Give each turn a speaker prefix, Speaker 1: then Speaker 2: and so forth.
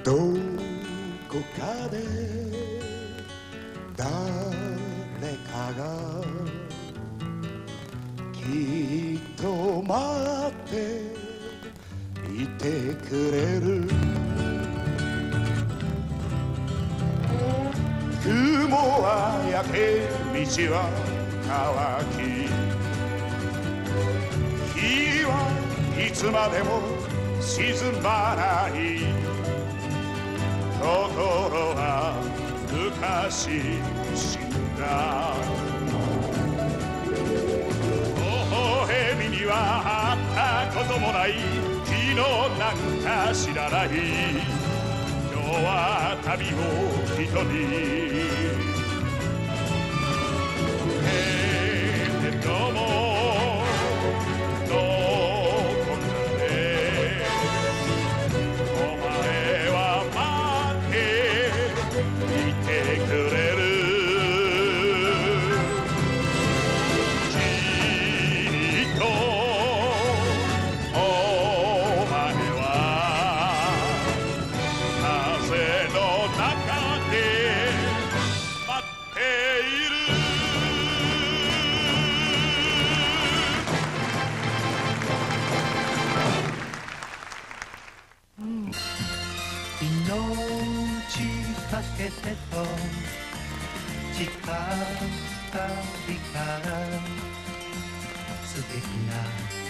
Speaker 1: どこかで誰かがきっと待っていてくれる。雲は焼け道は乾き、日はいつまでも沈まない。心は昔死んだ。微笑みには会ったこともない。昨日なんか知らない。今日は旅を一人。どうもどこかでお前は待っていてくれる。きっとお前は風の中で待っている。
Speaker 2: 命かけてと誓った日から素敵な